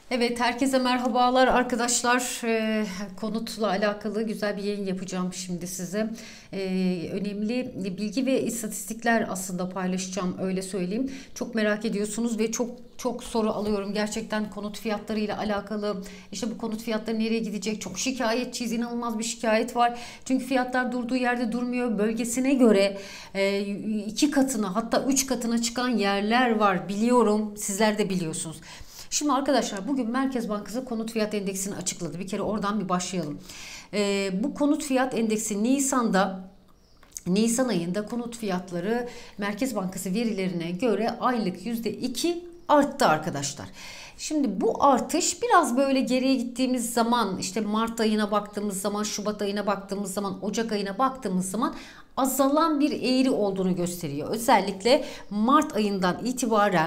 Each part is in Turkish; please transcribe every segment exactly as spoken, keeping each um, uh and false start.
Evet, herkese merhabalar arkadaşlar. Ee, konutla alakalı güzel bir yayın yapacağım şimdi size. Ee, önemli bilgi ve istatistikler aslında paylaşacağım, öyle söyleyeyim. Çok merak ediyorsunuz ve çok çok soru alıyorum gerçekten konut fiyatları ile alakalı. İşte bu konut fiyatları nereye gidecek? Çok şikayetçiyiz, inanılmaz bir şikayet var. Çünkü fiyatlar durduğu yerde durmuyor. Bölgesine göre e, iki katına, hatta üç katına çıkan yerler var, biliyorum. Sizler de biliyorsunuz. Şimdi arkadaşlar, bugün Merkez Bankası konut fiyat endeksini açıkladı. Bir kere oradan bir başlayalım. Ee, bu konut fiyat endeksi Nisan'da Nisan ayında konut fiyatları Merkez Bankası verilerine göre aylık yüzde iki arttı arkadaşlar. Şimdi bu artış biraz böyle geriye gittiğimiz zaman, işte Mart ayına baktığımız zaman, Şubat ayına baktığımız zaman, Ocak ayına baktığımız zaman azalan bir eğri olduğunu gösteriyor. Özellikle Mart ayından itibaren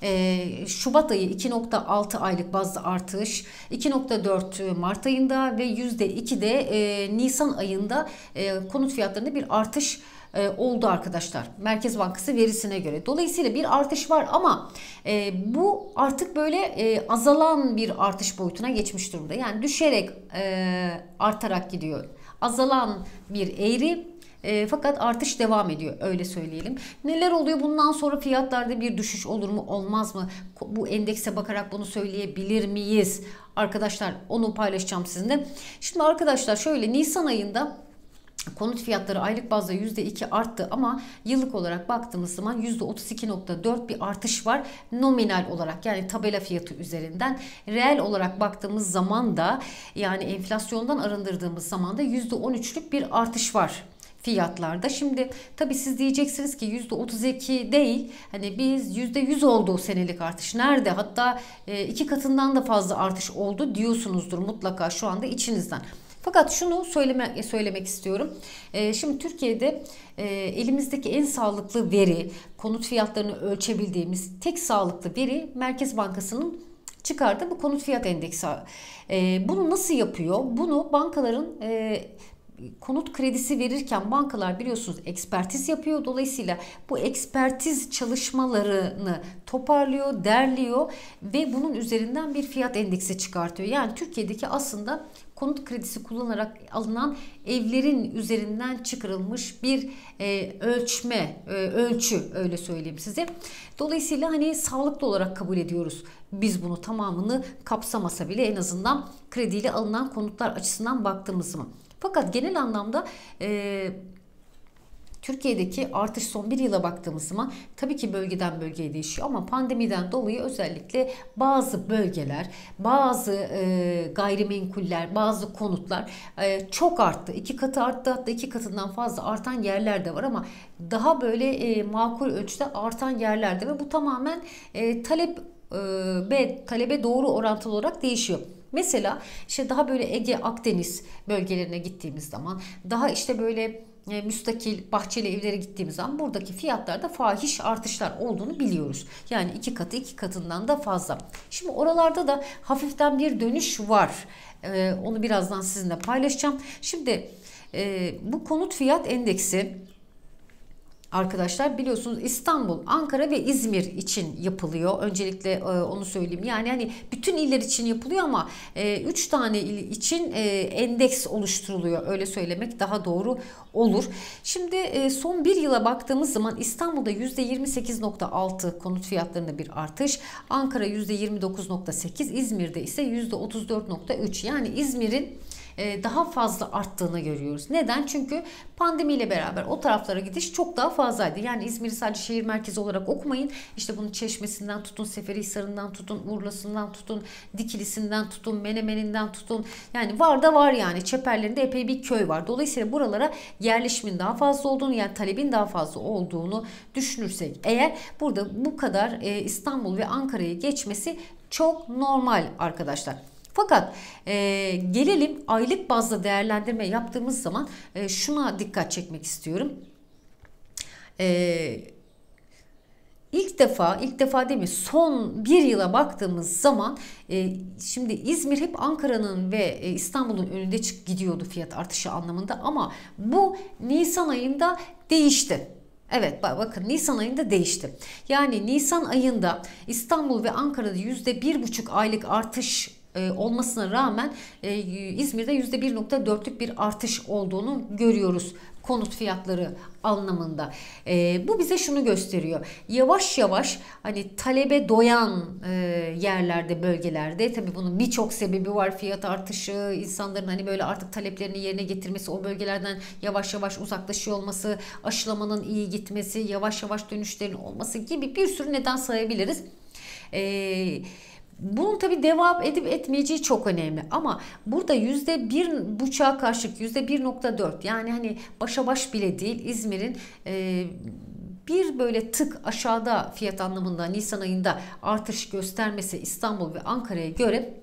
e, Şubat ayı iki nokta altı aylık bazda artış, iki nokta dört Mart ayında ve yüzde iki de e, Nisan ayında e, konut fiyatlarında bir artış e, oldu arkadaşlar. Merkez Bankası verisine göre. Dolayısıyla bir artış var ama e, bu artık böyle e, azalan bir artış boyutuna geçmiş durumda. Yani düşerek e, artarak gidiyor. Azalan bir eğri. E, fakat artış devam ediyor, öyle söyleyelim. Neler oluyor bundan sonra, fiyatlarda bir düşüş olur mu olmaz mı? Bu endekse bakarak bunu söyleyebilir miyiz? Arkadaşlar, onu paylaşacağım sizinle. Şimdi arkadaşlar, şöyle Nisan ayında konut fiyatları aylık bazda yüzde iki arttı ama yıllık olarak baktığımız zaman yüzde otuz iki nokta dört bir artış var nominal olarak, yani tabela fiyatı üzerinden. Reel olarak baktığımız zaman da, yani enflasyondan arındırdığımız zaman da yüzde on üçlük bir artış var fiyatlarda. Şimdi tabii siz diyeceksiniz ki yüzde otuz iki değil, hani biz yüzde yüz oldu senelik artış. Nerede? Hatta e, iki katından da fazla artış oldu diyorsunuzdur mutlaka şu anda içinizden. Fakat şunu söyleme, söylemek istiyorum. E, şimdi Türkiye'de e, elimizdeki en sağlıklı veri, konut fiyatlarını ölçebildiğimiz tek sağlıklı veri Merkez Bankası'nın çıkardığı bu konut fiyat endeksi. E, bunu nasıl yapıyor? Bunu bankaların e, konut kredisi verirken bankalar biliyorsunuz ekspertiz yapıyor. Dolayısıyla bu ekspertiz çalışmalarını toparlıyor, derliyor ve bunun üzerinden bir fiyat endeksi çıkartıyor. Yani Türkiye'deki aslında konut kredisi kullanarak alınan evlerin üzerinden çıkarılmış bir e, ölçme, e, ölçü, öyle söyleyeyim size. Dolayısıyla hani sağlıklı olarak kabul ediyoruz. Biz bunu tamamını kapsamasa bile en azından krediyle alınan konutlar açısından baktığımız zaman. Fakat genel anlamda e, Türkiye'deki artış son bir yıla baktığımız zaman tabii ki bölgeden bölgeye değişiyor ama pandemiden dolayı özellikle bazı bölgeler, bazı e, gayrimenkuller, bazı konutlar e, çok arttı. İki katı arttı, hatta iki katından fazla artan yerler de var ama daha böyle e, makul ölçüde artan yerler de ve bu tamamen e, talep e, ve talebe doğru orantılı olarak değişiyor. Mesela işte daha böyle Ege, Akdeniz bölgelerine gittiğimiz zaman, daha işte böyle e, müstakil bahçeli evlere gittiğimiz zaman buradaki fiyatlarda fahiş artışlar olduğunu biliyoruz. Yani iki katı, iki katından da fazla. Şimdi oralarda da hafiften bir dönüş var. Ee, onu birazdan sizinle paylaşacağım. Şimdi e, bu konut fiyat endeksi arkadaşlar, biliyorsunuz İstanbul, Ankara ve İzmir için yapılıyor. Öncelikle e, onu söyleyeyim. Yani hani bütün iller için yapılıyor ama üç tane il için e, endeks oluşturuluyor. Öyle söylemek daha doğru olur. Şimdi e, son bir yıla baktığımız zaman İstanbul'da yüzde yirmi sekiz nokta altı konut fiyatlarında bir artış. Ankara yüzde yirmi dokuz nokta sekiz, İzmir'de ise yüzde otuz dört nokta üç. Yani İzmir'in daha fazla arttığını görüyoruz. Neden? Çünkü pandemiyle beraber o taraflara gidiş çok daha fazlaydı. Yani İzmir'i sadece şehir merkezi olarak okumayın. İşte bunun Çeşmesi'nden tutun, Seferihisar'ından tutun, Urla'sından tutun, Dikilisi'nden tutun, Menemen'inden tutun. Yani var da var yani. Çeperlerinde epey bir köy var. Dolayısıyla buralara yerleşimin daha fazla olduğunu, yani talebin daha fazla olduğunu düşünürsek eğer, burada bu kadar İstanbul ve Ankara'yı geçmesi çok normal arkadaşlar. Fakat e, gelelim aylık bazda değerlendirme yaptığımız zaman e, şuna dikkat çekmek istiyorum. E, ilk defa, ilk defa değil mi? Son bir yıla baktığımız zaman e, şimdi İzmir hep Ankara'nın ve e, İstanbul'un önünde çık gidiyordu fiyat artışı anlamında ama bu Nisan ayında değişti. Evet, bakın Nisan ayında değişti. Yani Nisan ayında İstanbul ve Ankara'da yüzde bir buçuk aylık artış e, olmasına rağmen e, İzmir'de yüzde bir nokta dörtlük bir artış olduğunu görüyoruz konut fiyatları anlamında. E, bu bize şunu gösteriyor. Yavaş yavaş hani talebe doyan e, yerlerde, bölgelerde, tabii bunun birçok sebebi var. Fiyat artışı, insanların hani böyle artık taleplerini yerine getirmesi, o bölgelerden yavaş yavaş uzaklaşıyor olması, aşılamanın iyi gitmesi, yavaş yavaş dönüşlerin olması gibi bir sürü neden sayabiliriz. Eee Bunun tabii devam edip etmeyeceği çok önemli. Ama burada yüzde bir buçuğa karşılık yüzde bir nokta dört, yani hani başa baş bile değil, İzmir'in e, bir böyle tık aşağıda fiyat anlamında Nisan ayında artış göstermesi İstanbul ve Ankara'ya göre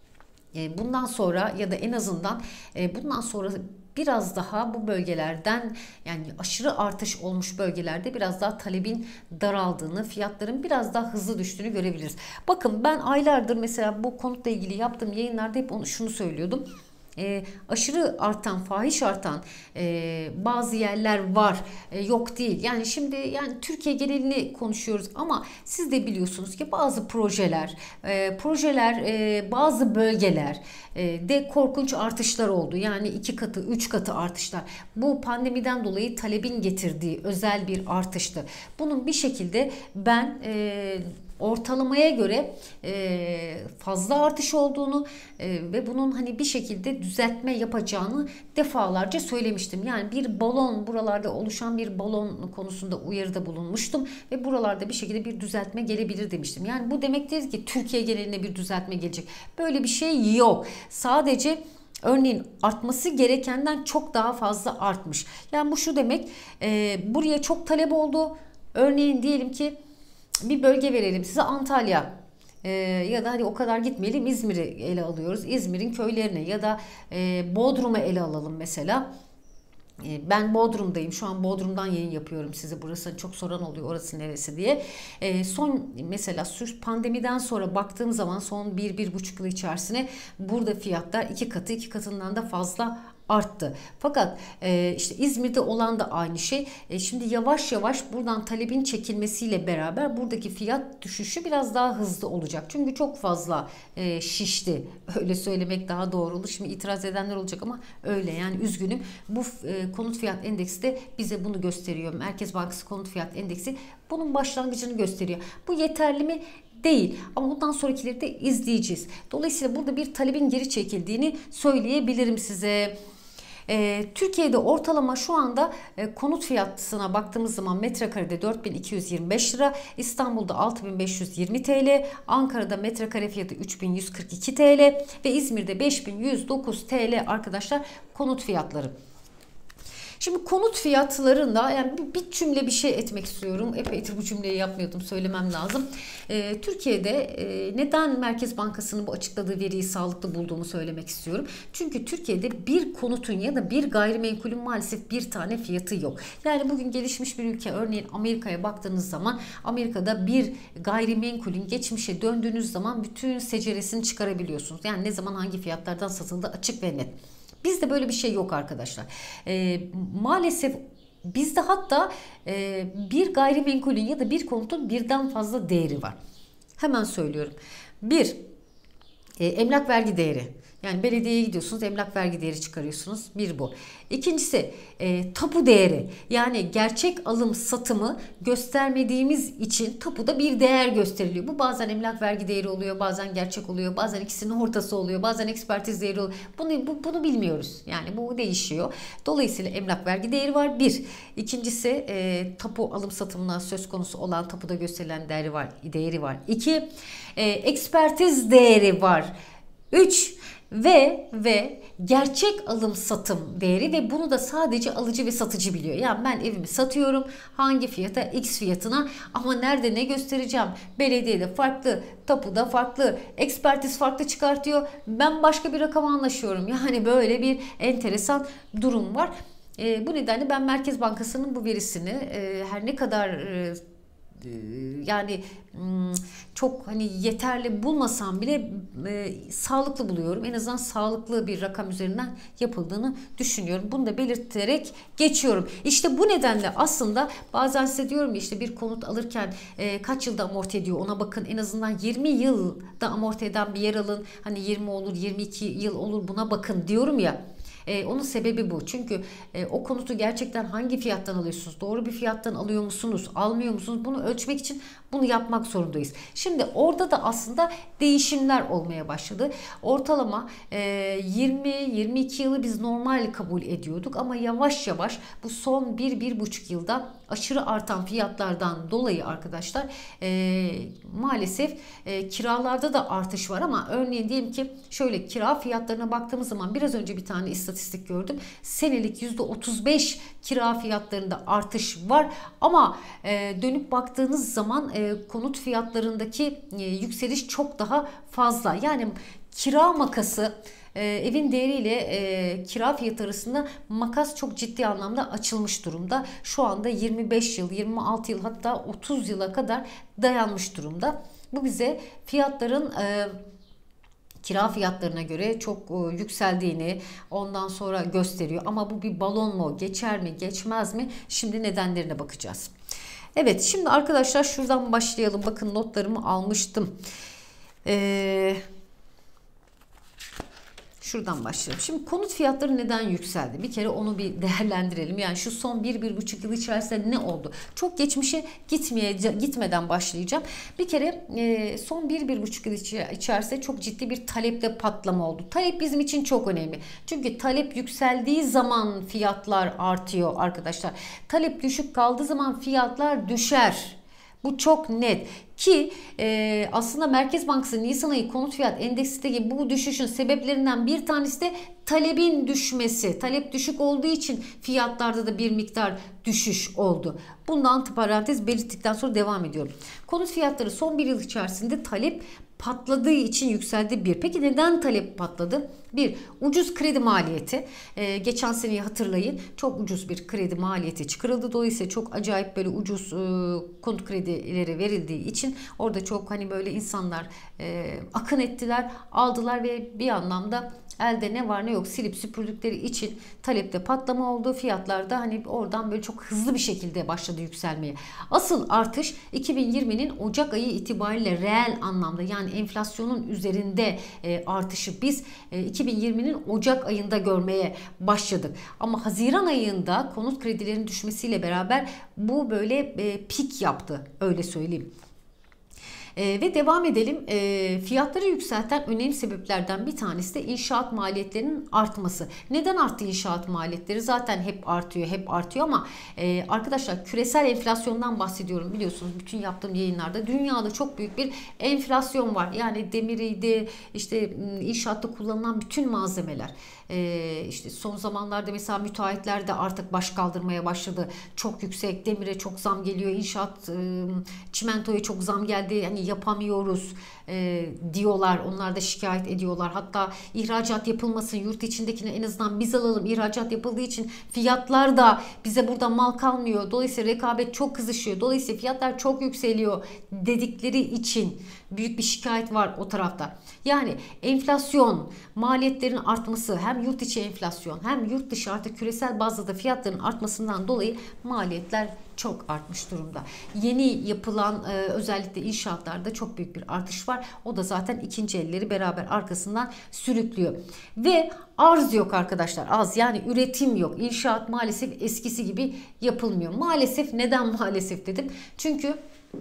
e, bundan sonra ya da en azından e, bundan sonra biraz daha bu bölgelerden, yani aşırı artış olmuş bölgelerde biraz daha talebin daraldığını, fiyatların biraz daha hızlı düştüğünü görebiliriz. Bakın ben aylardır mesela bu konutla ilgili yaptığım yayınlarda hep onu şunu söylüyordum. E, aşırı artan, fahiş artan e, bazı yerler var, e, yok değil. Yani şimdi yani Türkiye genelini konuşuyoruz ama siz de biliyorsunuz ki bazı projeler, e, projeler, e, bazı bölgeler e, de korkunç artışlar oldu. Yani iki katı, üç katı artışlar. Bu pandemiden dolayı talebin getirdiği özel bir artıştı. Bunun bir şekilde ben e, ortalamaya göre e, fazla artış olduğunu e, ve bunun hani bir şekilde düzeltme yapacağını defalarca söylemiştim. Yani bir balon, buralarda oluşan bir balon konusunda uyarıda bulunmuştum ve buralarda bir şekilde bir düzeltme gelebilir demiştim. Yani bu demek değil ki Türkiye geneline bir düzeltme gelecek. Böyle bir şey yok. Sadece örneğin artması gerekenden çok daha fazla artmış. Yani bu şu demek, e, buraya çok talep oldu. Örneğin diyelim ki bir bölge verelim size, Antalya, ee, ya da hadi o kadar gitmeyelim, İzmir'i ele alıyoruz. İzmir'in köylerine ya da e, Bodrum'u ele alalım mesela. E, ben Bodrum'dayım. Şu an Bodrum'dan yayın yapıyorum size. Burası çok soran oluyor, orası neresi diye. E, son mesela pandemiden sonra baktığım zaman son bir bir buçuk yıl içerisinde burada fiyatlar iki katı, iki katından da fazla arttı. Fakat e, işte İzmir'de olan da aynı şey. E, şimdi yavaş yavaş buradan talebin çekilmesiyle beraber buradaki fiyat düşüşü biraz daha hızlı olacak. Çünkü çok fazla e, şişti. Öyle söylemek daha doğru olur. Şimdi itiraz edenler olacak ama öyle, yani üzgünüm. Bu e, konut fiyat endeksi de bize bunu gösteriyor. Merkez Bankası konut fiyat endeksi bunun başlangıcını gösteriyor. Bu yeterli mi? Değil. Ama bundan sonrakileri de izleyeceğiz. Dolayısıyla burada bir talebin geri çekildiğini söyleyebilirim size. E, Türkiye'de ortalama şu anda e, konut fiyatına baktığımız zaman metrekarede dört bin iki yüz yirmi beş lira, İstanbul'da altı bin beş yüz yirmi TL, Ankara'da metrekare fiyatı üç bin yüz kırk iki TL ve İzmir'de beş bin yüz dokuz TL arkadaşlar konut fiyatları. Şimdi konut fiyatlarında yani bir cümle bir şey etmek istiyorum. Epeydir bu cümleyi yapmıyordum, söylemem lazım. Ee, Türkiye'de e, neden Merkez Bankası'nın bu açıkladığı veriyi sağlıklı bulduğumu söylemek istiyorum. Çünkü Türkiye'de bir konutun ya da bir gayrimenkulün maalesef bir tane fiyatı yok. Yani bugün gelişmiş bir ülke, örneğin Amerika'ya baktığınız zaman Amerika'da bir gayrimenkulün geçmişe döndüğünüz zaman bütün seceresini çıkarabiliyorsunuz. Yani ne zaman hangi fiyatlardan satıldığı açık ve net. Bizde böyle bir şey yok arkadaşlar. E, maalesef bizde hatta e, bir gayrimenkulün ya da bir konutun birden fazla değeri var. Hemen söylüyorum. Bir, e, emlak vergi değeri. Yani belediyeye gidiyorsunuz, emlak vergi değeri çıkarıyorsunuz. Bir bu. İkincisi e, tapu değeri. Yani gerçek alım satımı göstermediğimiz için tapuda bir değer gösteriliyor. Bu bazen emlak vergi değeri oluyor, bazen gerçek oluyor, bazen ikisinin ortası oluyor, bazen ekspertiz değeri oluyor. Bunu, bu, bunu bilmiyoruz. Yani bu değişiyor. Dolayısıyla emlak vergi değeri var. Bir. İkincisi e, tapu alım satımına söz konusu olan tapuda gösterilen değeri var. Değeri var. İki. E, ekspertiz değeri var. Üç. Ve ve gerçek alım satım değeri ve bunu da sadece alıcı ve satıcı biliyor. Yani ben evimi satıyorum, hangi fiyata, X fiyatına, ama nerede ne göstereceğim? Belediyede farklı, tapuda farklı, ekspertiz farklı çıkartıyor. Ben başka bir rakam anlaşıyorum. Yani böyle bir enteresan durum var. E, bu nedenle ben Merkez Bankası'nın bu verisini e, her ne kadar e, yani çok hani yeterli bulmasam bile e, sağlıklı buluyorum. En azından sağlıklı bir rakam üzerinden yapıldığını düşünüyorum. Bunu da belirterek geçiyorum. İşte bu nedenle aslında bazen size diyorum ya, işte bir konut alırken e, kaç yılda amorti ediyor ona bakın. En azından yirmi yılda amorti eden bir yer alın. Hani yirmi olur, yirmi iki yıl olur, buna bakın diyorum ya. Ee, onun sebebi bu. Çünkü e, o konutu gerçekten hangi fiyattan alıyorsunuz? Doğru bir fiyattan alıyor musunuz? Almıyor musunuz? Bunu ölçmek için bunu yapmak zorundayız. Şimdi orada da aslında değişimler olmaya başladı. Ortalama e, yirmi yirmi iki yılı biz normal kabul ediyorduk ama yavaş yavaş bu son bir bir buçuk yılda aşırı artan fiyatlardan dolayı arkadaşlar e, maalesef e, kiralarda da artış var. Ama örneğin diyelim ki şöyle, kira fiyatlarına baktığımız zaman biraz önce bir tane istatistik gördüm. Senelik yüzde otuz beş kira fiyatlarında artış var ama e, dönüp baktığınız zaman e, konut fiyatlarındaki e, yükseliş çok daha fazla. Yani kira makası, e, evin değeriyle e, kira fiyatı arasında makas çok ciddi anlamda açılmış durumda. Şu anda yirmi beş yıl, yirmi altı yıl, hatta otuz yıla kadar dayanmış durumda. Bu bize fiyatların e, kira fiyatlarına göre çok e, yükseldiğini ondan sonra gösteriyor. Ama bu bir balon mu? Geçer mi? Geçmez mi? Şimdi nedenlerine bakacağız. Evet, şimdi arkadaşlar şuradan başlayalım. Bakın notlarımı almıştım. Eee... Şuradan başlayalım. Şimdi konut fiyatları neden yükseldi? Bir kere onu bir değerlendirelim. Yani şu son bir bir buçuk yıl içerisinde ne oldu? Çok geçmişe gitmeye gitmeden başlayacağım. Bir kere e, son bir bir buçuk yıl içerisinde çok ciddi bir talepte patlama oldu. Talep bizim için çok önemli. Çünkü talep yükseldiği zaman fiyatlar artıyor arkadaşlar. Talep düşük kaldığı zaman fiyatlar düşer. Bu çok net. Ki e, aslında Merkez Bankası Nisan ayı konut fiyat endeksindeki bu düşüşün sebeplerinden bir tanesi de talebin düşmesi. Talep düşük olduğu için fiyatlarda da bir miktar düşüş oldu. Bundan antiparantez belirttikten sonra devam ediyorum. Konut fiyatları son bir yıl içerisinde talep patladığı için yükseldi bir. Peki neden talep patladı? Bir, ucuz kredi maliyeti. Ee, geçen seneyi hatırlayın. Çok ucuz bir kredi maliyeti çıkarıldı. Dolayısıyla çok acayip böyle ucuz e, konut kredileri verildiği için orada çok hani böyle insanlar e, akın ettiler, aldılar ve bir anlamda elde ne var ne yok silip süpürdükleri için talepte patlama oldu. Fiyatlarda hani oradan böyle çok hızlı bir şekilde başladı yükselmeye. Asıl artış iki bin yirminin Ocak ayı itibariyle reel anlamda, yani enflasyonun üzerinde e, artışı biz e, iki bin yirminin Ocak ayında görmeye başladık. Ama Haziran ayında konut kredilerinin düşmesiyle beraber bu böyle e, pik yaptı, öyle söyleyeyim. E, ve devam edelim. E, fiyatları yükselten önemli sebeplerden bir tanesi de inşaat maliyetlerinin artması. Neden arttı inşaat maliyetleri? Zaten hep artıyor, hep artıyor ama e, arkadaşlar küresel enflasyondan bahsediyorum, biliyorsunuz bütün yaptığım yayınlarda. Dünyada çok büyük bir enflasyon var. Yani demiriydi, işte inşaatta kullanılan bütün malzemeler. Ee, işte son zamanlarda mesela müteahhitler de artık baş kaldırmaya başladı. Çok yüksek, demire çok zam geliyor, inşaat e, çimentoya çok zam geldi, hani yapamıyoruz e, diyorlar. Onlar da şikayet ediyorlar. Hatta ihracat yapılmasın, yurt içindekini en azından biz alalım. İhracat yapıldığı için fiyatlar da, bize burada mal kalmıyor. Dolayısıyla rekabet çok kızışıyor. Dolayısıyla fiyatlar çok yükseliyor dedikleri için büyük bir şikayet var o tarafta. Yani enflasyon, maliyetlerin artması, hem yurt içi enflasyon hem yurt dışı artık küresel bazda da fiyatların artmasından dolayı maliyetler çok artmış durumda. Yeni yapılan e, özellikle inşaatlarda çok büyük bir artış var. O da zaten ikinci elleri beraber arkasından sürüklüyor. Ve arz yok arkadaşlar. Az, yani üretim yok. İnşaat maalesef eskisi gibi yapılmıyor. Maalesef, neden maalesef dedim? Çünkü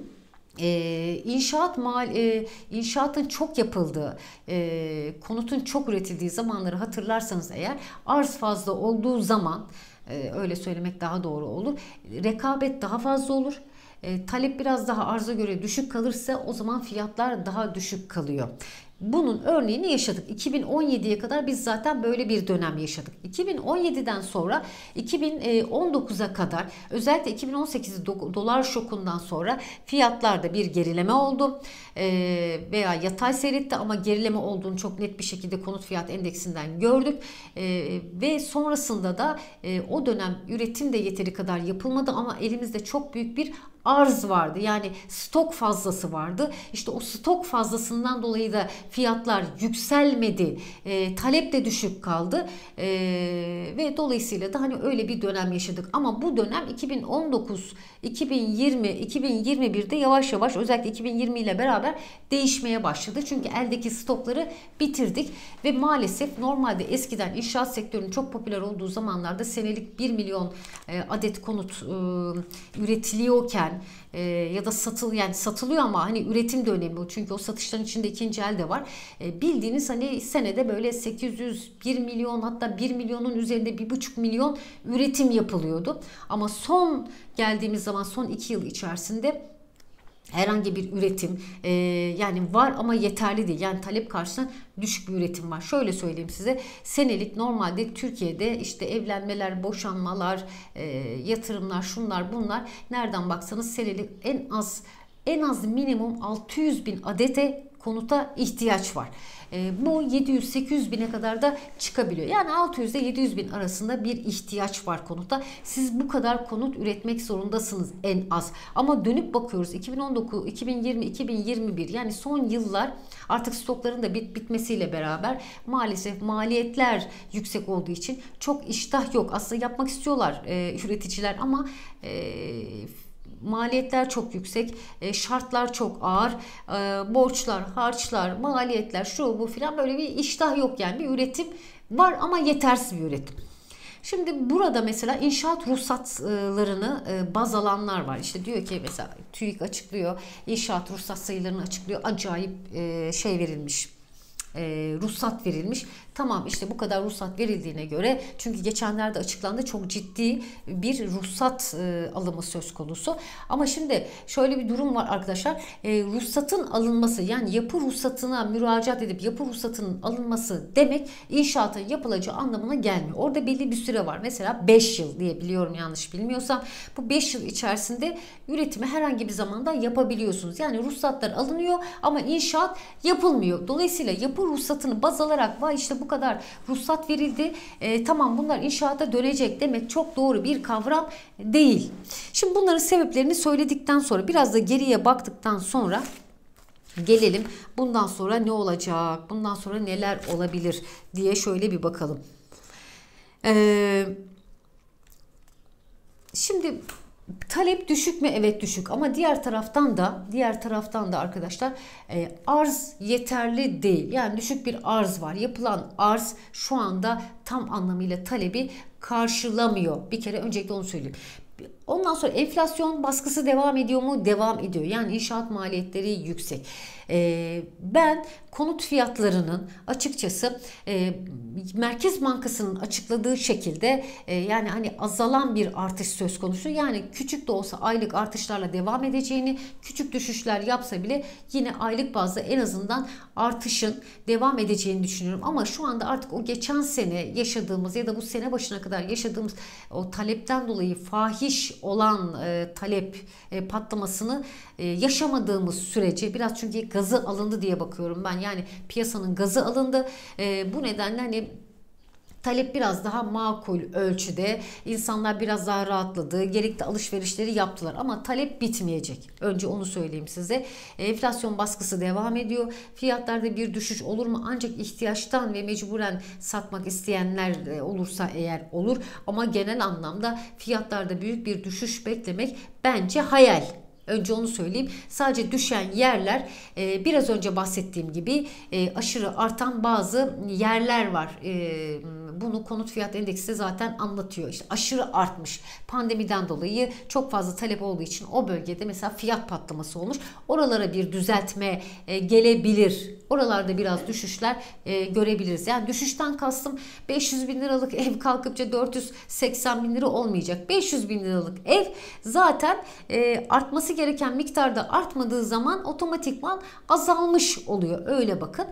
Ee, inşaat mal e, inşaatın çok yapıldığı, e, konutun çok üretildiği zamanları hatırlarsanız eğer, arz fazla olduğu zaman, e, öyle söylemek daha doğru olur, rekabet daha fazla olur. E, talep biraz daha arza göre düşük kalırsa o zaman fiyatlar daha düşük kalıyor. bunun örneğini yaşadık. iki bin on yediye kadar biz zaten böyle bir dönem yaşadık. iki bin on yediden sonra iki bin on dokuza kadar, özellikle iki bin on sekiz dolar şokundan sonra fiyatlarda bir gerileme oldu. Ee, veya yatay seyretti ama gerileme olduğunu çok net bir şekilde konut fiyat endeksinden gördük. Ee, ve sonrasında da e, o dönem üretim de yeteri kadar yapılmadı ama elimizde çok büyük bir arz vardı. Yani stok fazlası vardı. İşte o stok fazlasından dolayı da fiyatlar yükselmedi. E, talep de düşük kaldı. E, ve dolayısıyla da hani öyle bir dönem yaşadık. Ama bu dönem iki bin on dokuz, iki bin yirmi, iki bin yirmi birde yavaş yavaş, özellikle iki bin yirmi ile beraber değişmeye başladı. Çünkü eldeki stokları bitirdik ve maalesef normalde eskiden inşaat sektörünün çok popüler olduğu zamanlarda senelik bir milyon e, adet konut e, üretiliyorken e, ya da satıl yani satılıyor ama hani üretim de önemli. Çünkü o satışların içinde ikinci el de var. E, bildiğiniz hani senede böyle sekiz yüz, bir milyon, hatta bir milyonun üzerinde bir buçuk milyon üretim yapılıyordu. Ama son geldiğimiz zaman son iki yıl içerisinde herhangi bir üretim e, yani var ama yeterli değil. Yani talep karşısında düşük bir üretim var. Şöyle söyleyeyim size, senelik normalde Türkiye'de işte evlenmeler, boşanmalar, e, yatırımlar, şunlar bunlar, nereden baksanız senelik en az en az minimum altı yüz bin adete konuta ihtiyaç var. Bu yedi yüz sekiz yüz bine kadar da çıkabiliyor. Yani altı yüz ile yedi yüz bin arasında bir ihtiyaç var konuta. Siz bu kadar konut üretmek zorundasınız en az. Ama dönüp bakıyoruz iki bin on dokuz, iki bin yirmi, iki bin yirmi bir, yani son yıllar artık stokların da bit bitmesiyle beraber maalesef maliyetler yüksek olduğu için çok iştah yok. Aslında yapmak istiyorlar e, üreticiler ama e, maliyetler çok yüksek, şartlar çok ağır, borçlar, harçlar, maliyetler, şu bu filan, böyle bir iştah yok yani. Bir üretim var ama yetersiz bir üretim. Şimdi burada mesela inşaat ruhsatlarını baz alanlar var. İşte diyor ki mesela TÜİK açıklıyor, inşaat ruhsat sayılarını açıklıyor. Acayip şey verilmiş, ruhsat verilmiş. Tamam, işte bu kadar ruhsat verildiğine göre, çünkü geçenlerde açıklandı, çok ciddi bir ruhsat e, alımı söz konusu. Ama şimdi şöyle bir durum var arkadaşlar. E, ruhsatın alınması, yani yapı ruhsatına müracaat edip yapı ruhsatının alınması demek inşaatın yapılacağı anlamına gelmiyor. Orada belli bir süre var. Mesela beş yıl diye biliyorum, yanlış bilmiyorsam. Bu beş yıl içerisinde üretimi herhangi bir zamanda yapabiliyorsunuz. Yani ruhsatlar alınıyor ama inşaat yapılmıyor. Dolayısıyla yapı ruhsatını baz alarak vay işte bu kadar ruhsat verildi, e, tamam bunlar inşaata dönecek demek çok doğru bir kavram değil. Şimdi bunların sebeplerini söyledikten sonra, biraz da geriye baktıktan sonra gelelim bundan sonra ne olacak, bundan sonra neler olabilir diye şöyle bir bakalım. Ee, şimdi talep düşük mü? Evet, düşük. Ama diğer taraftan da diğer taraftan da arkadaşlar e, arz yeterli değil. Yani düşük bir arz var. Yapılan arz şu anda tam anlamıyla talebi karşılamıyor. Bir kere öncelikle onu söyleyeyim. Ondan sonra enflasyon baskısı devam ediyor mu? Devam ediyor. Yani inşaat maliyetleri yüksek. Ee, ben konut fiyatlarının açıkçası e, Merkez Bankası'nın açıkladığı şekilde e, yani hani azalan bir artış söz konusu. Yani küçük de olsa aylık artışlarla devam edeceğini, küçük düşüşler yapsa bile yine aylık bazda en azından artışın devam edeceğini düşünüyorum. Ama şu anda artık o geçen sene yaşadığımız ya da bu sene başına kadar yaşadığımız o talepten dolayı fahiş olan e, talep e, patlamasını e, yaşamadığımız sürece, biraz çünkü gazı alındı diye bakıyorum ben. Yani piyasanın gazı alındı. E, bu nedenle hani talep biraz daha makul ölçüde, insanlar biraz daha rahatladı, gerekli alışverişleri yaptılar ama talep bitmeyecek. Önce onu söyleyeyim size. Enflasyon baskısı devam ediyor. Fiyatlarda bir düşüş olur mu? Ancak ihtiyaçtan ve mecburen satmak isteyenler olursa eğer olur. Ama genel anlamda fiyatlarda büyük bir düşüş beklemek bence hayal. Önce onu söyleyeyim. Sadece düşen yerler e, biraz önce bahsettiğim gibi e, aşırı artan bazı yerler var. E, bunu konut fiyat endeksi de zaten anlatıyor. İşte aşırı artmış. Pandemiden dolayı çok fazla talep olduğu için o bölgede mesela fiyat patlaması olmuş. Oralara bir düzeltme e, gelebilir. Oralarda biraz düşüşler e, görebiliriz. Yani düşüşten kastım beş yüz bin liralık ev kalkıpça dört yüz seksen bin lira olmayacak. beş yüz bin liralık ev zaten e, artması gereken miktarda artmadığı zaman otomatikman azalmış oluyor. Öyle bakın.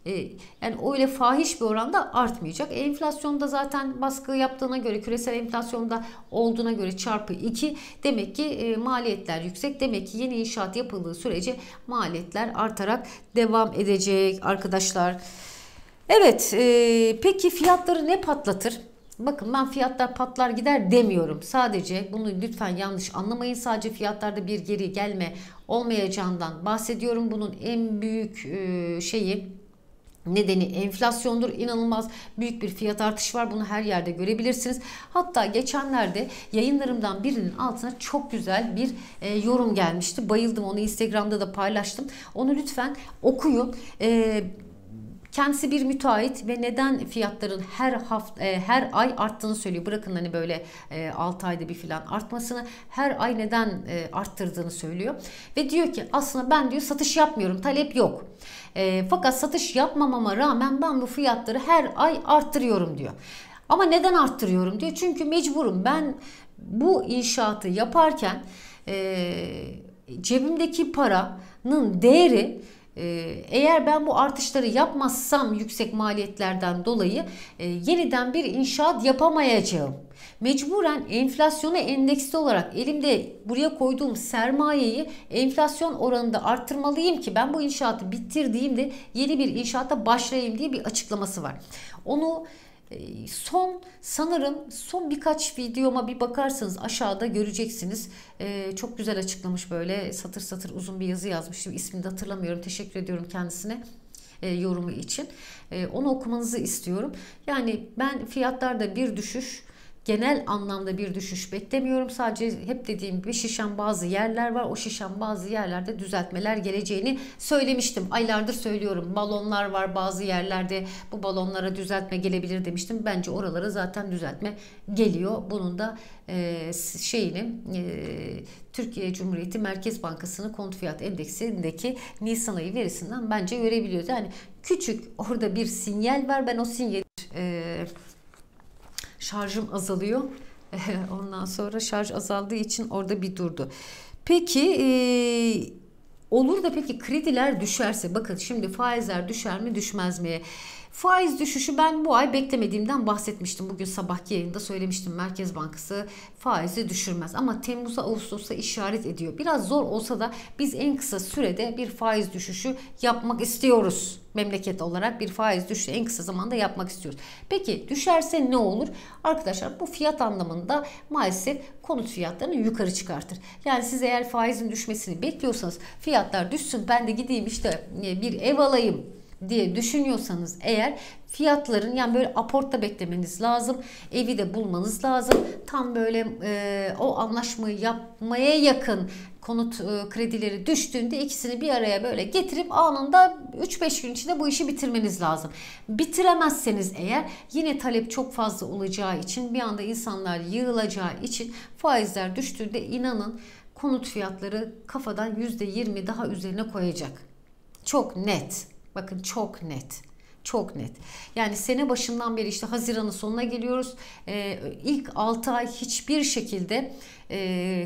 E, yani öyle fahiş bir oranda artmayacak. E, enflasyonda zaten baskı yaptığına göre, küresel enflasyonda olduğuna göre çarpı iki, demek ki e, maliyetler yüksek. Demek ki yeni inşaat yapıldığı sürece maliyetler artarak devam edecek arkadaşlar. Evet, e, peki fiyatları ne patlatır? Bakın, ben fiyatlar patlar gider demiyorum. Sadece bunu lütfen yanlış anlamayın. Sadece fiyatlarda bir geri gelme olmayacağından bahsediyorum. Bunun en büyük e, şeyi, nedeni enflasyondur. İnanılmaz büyük bir fiyat artışı var. Bunu her yerde görebilirsiniz. Hatta geçenlerde yayınlarımdan birinin altına çok güzel bir e, yorum gelmişti. Bayıldım, onu Instagram'da da paylaştım. Onu lütfen okuyun. E, Kendisi bir müteahhit ve neden fiyatların her hafta her ay arttığını söylüyor. Bırakın hani böyle altı ayda bir filan artmasını, her ay neden arttırdığını söylüyor. Ve diyor ki aslında ben diyor satış yapmıyorum, talep yok. E, fakat satış yapmamama rağmen ben bu fiyatları her ay arttırıyorum diyor. Ama neden arttırıyorum diyor. Çünkü mecburum. Ben bu inşaatı yaparken e, cebimdeki paranın değeri, eğer ben bu artışları yapmazsam yüksek maliyetlerden dolayı e, yeniden bir inşaat yapamayacağım. Mecburen enflasyona endeksli olarak elimde buraya koyduğum sermayeyi enflasyon oranında arttırmalıyım ki ben bu inşaatı bitirdiğimde yeni bir inşaata başlayayım diye bir açıklaması var. Onu son sanırım son birkaç videoma bir bakarsanız aşağıda göreceksiniz. Ee, çok güzel açıklamış, böyle satır satır uzun bir yazı yazmıştım. İsmini de hatırlamıyorum. Teşekkür ediyorum kendisine e, yorumu için. E, onu okumanızı istiyorum. Yani ben fiyatlarda bir düşüş, genel anlamda bir düşüş beklemiyorum. Sadece hep dediğim gibi şişen bazı yerler var. O şişen bazı yerlerde düzeltmeler geleceğini söylemiştim. Aylardır söylüyorum. Balonlar var bazı yerlerde. Bu balonlara düzeltme gelebilir demiştim. Bence oralara zaten düzeltme geliyor. Bunun da e, şeyini e, Türkiye Cumhuriyeti Merkez Bankası'nın konut fiyat endeksindeki Nisan ayı verisinden bence görebiliyoruz. Yani küçük orada bir sinyal var. Ben o sinyali e, şarjım azalıyor. Ondan sonra şarj azaldığı için orada bir durdu. Peki e, olur da peki krediler düşerse, bakın şimdi faizler düşer mi düşmez mi? Faiz düşüşü ben bu ay beklemediğimden bahsetmiştim. Bugün sabahki yayında söylemiştim. Merkez Bankası faizi düşürmez. Ama Temmuz'a Ağustos'a işaret ediyor. Biraz zor olsa da biz en kısa sürede bir faiz düşüşü yapmak istiyoruz. Memleket olarak bir faiz düşüşü en kısa zamanda yapmak istiyoruz. Peki düşerse ne olur? Arkadaşlar bu fiyat anlamında maalesef konut fiyatlarını yukarı çıkartır. Yani siz eğer faizin düşmesini bekliyorsanız, fiyatlar düşsün ben de gideyim işte bir ev alayım diye düşünüyorsanız eğer, fiyatların, yani böyle aportta beklemeniz lazım. Evi de bulmanız lazım. Tam böyle e, o anlaşmayı yapmaya yakın konut e, kredileri düştüğünde ikisini bir araya böyle getirip anında üç beş gün içinde bu işi bitirmeniz lazım. Bitiremezseniz eğer, yine talep çok fazla olacağı için, bir anda insanlar yığılacağı için faizler düştüğünde inanın konut fiyatları kafadan yüzde yirmi daha üzerine koyacak. Çok net. Bakın çok net. Çok net. Yani sene başından beri işte Haziran'ın sonuna geliyoruz. Ee, ilk altı ay hiçbir şekilde e,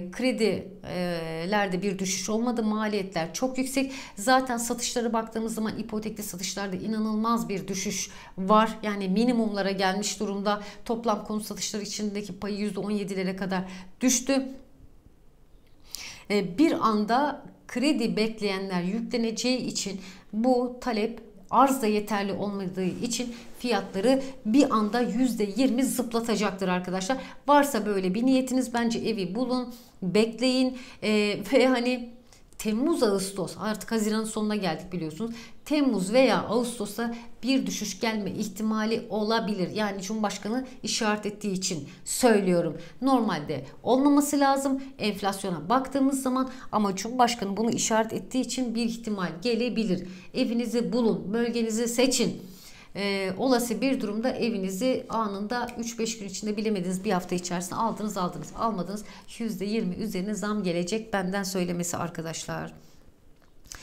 kredilerde bir düşüş olmadı. Maliyetler çok yüksek. Zaten satışlara baktığımız zaman ipotekli satışlarda inanılmaz bir düşüş var. Yani minimumlara gelmiş durumda. Toplam konut satışları içindeki payı yüzde on yedilere kadar düştü. Ee, bir anda kredi bekleyenler yükleneceği için bu talep arzda yeterli olmadığı için fiyatları bir anda yüzde yirmi zıplatacaktır arkadaşlar. Varsa böyle bir niyetiniz, bence evi bulun, bekleyin ee, ve hani Temmuz, Ağustos, artık Haziran'ın sonuna geldik biliyorsunuz. Temmuz veya Ağustos'ta bir düşüş gelme ihtimali olabilir. Yani Cumhurbaşkanı işaret ettiği için söylüyorum. Normalde olmaması lazım enflasyona baktığımız zaman, ama Cumhurbaşkanı bunu işaret ettiği için bir ihtimal gelebilir. Evinizi bulun, bölgenizi seçin. Ee, olası bir durumda evinizi anında üç beş gün içinde, bilemediniz bir hafta içerisinde aldınız aldınız almadınız yüzde yirmi üzerine zam gelecek, benden söylemesi arkadaşlar.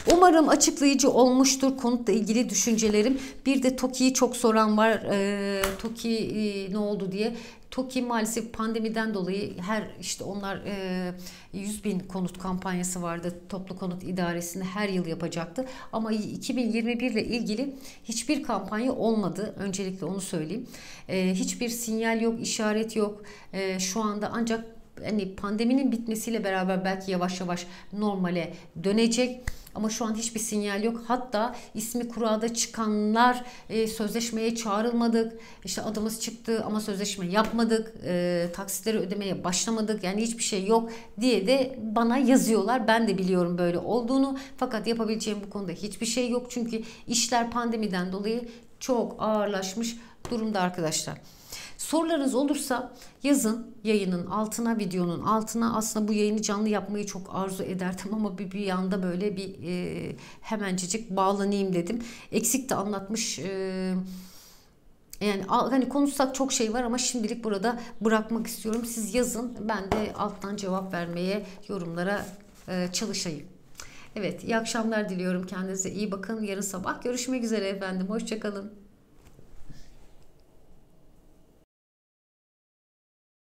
Umarım açıklayıcı olmuştur konutla ilgili düşüncelerim. Bir de TOKİ'yi çok soran var. E, TOKİ e, ne oldu diye. TOKİ maalesef pandemiden dolayı her işte onlar e, yüz bin konut kampanyası vardı. Toplu Konut İdaresi'nde her yıl yapacaktı. Ama iki bin yirmi bir ile ilgili hiçbir kampanya olmadı. Öncelikle onu söyleyeyim. E, hiçbir sinyal yok, işaret yok. E, şu anda ancak hani pandeminin bitmesiyle beraber belki yavaş yavaş normale dönecek. Ama şu an hiçbir sinyal yok. Hatta ismi kurada çıkanlar e, sözleşmeye çağrılmadık. İşte adımız çıktı ama sözleşme yapmadık. E, taksitleri ödemeye başlamadık. Yani hiçbir şey yok diye de bana yazıyorlar. Ben de biliyorum böyle olduğunu. Fakat yapabileceğim bu konuda hiçbir şey yok. Çünkü işler pandemiden dolayı çok ağırlaşmış durumda arkadaşlar. Sorularınız olursa yazın yayının altına, videonun altına. Aslında bu yayını canlı yapmayı çok arzu ederdim ama bir, bir anda böyle bir e, hemencecik bağlanayım dedim. Eksik de anlatmış e, yani hani konuşsak çok şey var ama şimdilik burada bırakmak istiyorum. Siz yazın, ben de alttan cevap vermeye, yorumlara e, çalışayım. Evet, iyi akşamlar diliyorum. Kendinize iyi bakın. Yarın sabah görüşmek üzere efendim. Hoşça kalın.